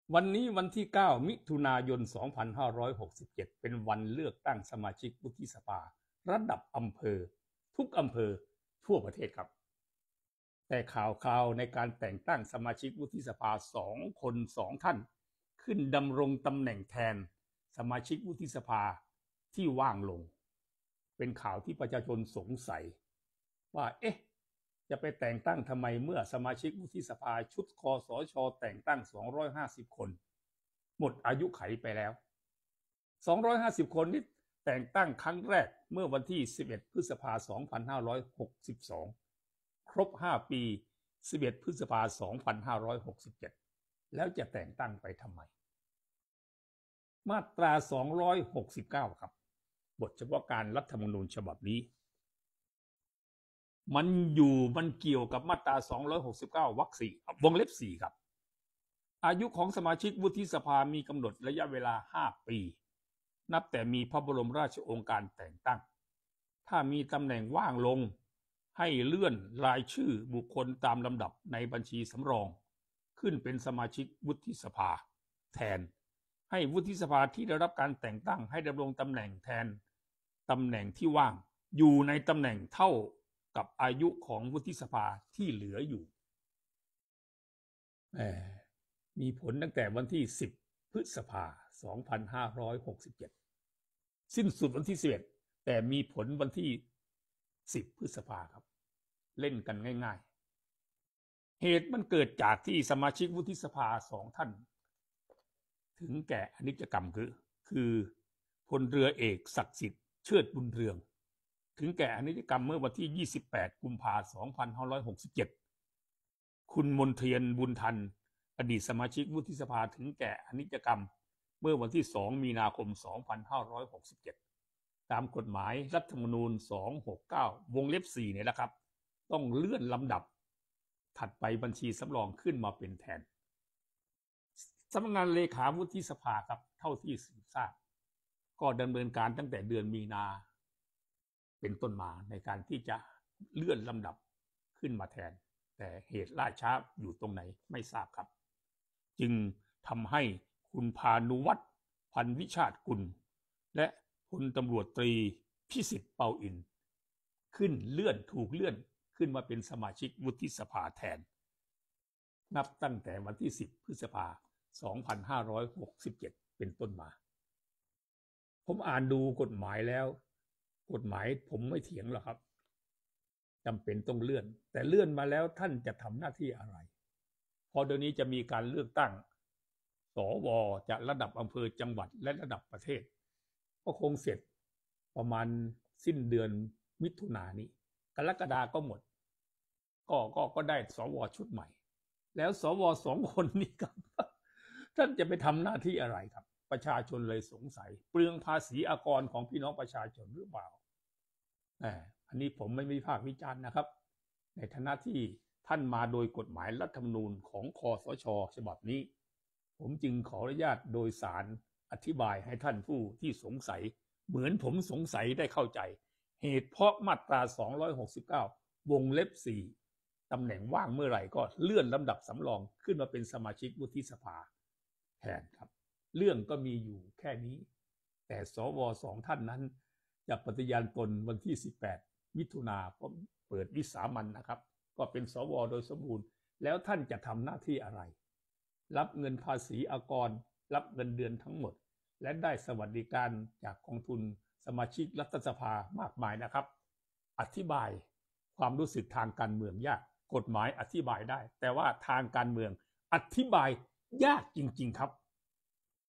วันนี้วันที่ 9 มิถุนายน 2567 เป็นวันเลือกตั้งสมาชิกวุฒิสภาระดับอำเภอทุกอำเภอทั่วประเทศครับแต่ข่าวในการแต่งตั้งสมาชิกวุฒิสภา2 คน2 ท่านขึ้นดำรงตำแหน่งแทนสมาชิกวุฒิสภาที่ว่างลงเป็นข่าวที่ประชาชนสงสัยว่าจะไปแต่งตั้งทำไมเมื่อสมาชิกวุฒิสภาชุดคสช.แต่งตั้ง250 คนหมดอายุไขไปแล้ว250 คนนี้แต่งตั้งครั้งแรกเมื่อวันที่11 พฤษภาคม 2562 ครบ 5 ปี 11 พฤษภาคม 2567 แล้วจะแต่งตั้งไปทำไมมาตรา 269 ครับบทเฉพาะการรัฐธรรมนูญฉบับนี้มันเกี่ยวกับมาตรา 269 วรรค 4 วงเล็บ 4 ครับอายุของสมาชิกวุฒิสภามีกำหนดระยะเวลา 5 ปีนับแต่มีพระบรมราชโองการแต่งตั้งถ้ามีตำแหน่งว่างลงให้เลื่อนรายชื่อบุคคลตามลำดับในบัญชีสำรองขึ้นเป็นสมาชิกวุฒิสภาแทนให้วุฒิสภาที่ได้รับการแต่งตั้งให้ดำรงตำแหน่งแทนตำแหน่งที่ว่างอยู่ในตำแหน่งเท่ากับอายุของวุฒิสภาที่เหลืออยู่มีผลตั้งแต่วันที่10 พฤษภาคม 2567 สิ้นสุดวันที่11แต่มีผลวันที่10 พฤษภาคมครับเล่นกันง่ายๆเหตุมันเกิดจากที่สมาชิกวุฒิสภา2 ท่านถึงแก่อนิจกรรมคือพลเรือเอกศักดิ์สิทธิ์เชิดบุญเรืองถึงแก่อนิจกรรมเมื่อวันที่28 กุมภาพันธ์ 2567 คุณมนเทียนบุญทันอดีตสมาชิกวุฒิสภาถึงแก่อนิจกรรมเมื่อวันที่2 มีนาคม 2567 ตามกฎหมายรัฐธรรมนูญ 269 วงเล็บ 4 เนี่ยแหละครับต้องเลื่อนลำดับถัดไปบัญชีสำรองขึ้นมาเป็นแทนสำนักงานเลขาวุฒิสภาครับเท่าที่สืบทราบก็ดำเนินการตั้งแต่เดือนมีนาเป็นต้นมาในการที่จะเลื่อนลำดับขึ้นมาแทนแต่เหตุล่าช้าอยู่ตรงไหนไม่ทราบครับจึงทำให้คุณพานุวัฒน์พันวิชาติกุลและพลตำรวจตรีพิสิทธิ์เปาอินถูกเลื่อนขึ้นมาเป็นสมาชิกวุฒิสภาแทนนับตั้งแต่วันที่10 พฤษภาคม 2567 เป็นต้นมาผมอ่านดูกฎหมายแล้วกฎหมายผมไม่เถียงหรอกครับจำเป็นต้องเลื่อนแต่เลื่อนมาแล้วท่านจะทำหน้าที่อะไรพอเดี๋ยวนี้จะมีการเลือกตั้งสวจากระดับอำเภอจังหวัดและระดับประเทศก็คงเสร็จประมาณสิ้นเดือนมิถุนายนนี้กรกฎาคมก็หมดก็ได้สวชุดใหม่แล้วสว2 คนนี้ครับท่านจะไปทำหน้าที่อะไรครับประชาชนเลยสงสัยเปลืองภาษีอากรของพี่น้องประชาชนหรือเปล่าอันนี้ผมไม่วิพากษ์วิจารณ์นะครับในฐานะที่ท่านมาโดยกฎหมายรัฐธรรมนูญของคสช.ฉบับนี้ผมจึงขออนุญาตโดยสารอธิบายให้ท่านผู้ที่สงสัยเหมือนผมสงสัยได้เข้าใจเหตุเพราะมาตรา 269 วงเล็บ 4 ตำแหน่งว่างเมื่อไหร่ก็เลื่อนลำดับสำรองขึ้นมาเป็นสมาชิกวุฒิสภาแทนครับเรื่องก็มีอยู่แค่นี้แต่สว2 ท่านนั้นจะปฏิญาณตนวันที่18 มิถุนาคมเปิดวิสามัญนะครับก็เป็นสวโดยสมบูรณ์แล้วท่านจะทำหน้าที่อะไรรับเงินภาษีอากรรับเงินเดือนทั้งหมดและได้สวัสดิการจากกองทุนสมาชิกรัฐสภามากมายนะครับอธิบายความรู้สึกทางการเมืองยากกฎหมายอธิบายได้แต่ว่าทางการเมืองอธิบายยากจริงๆครับ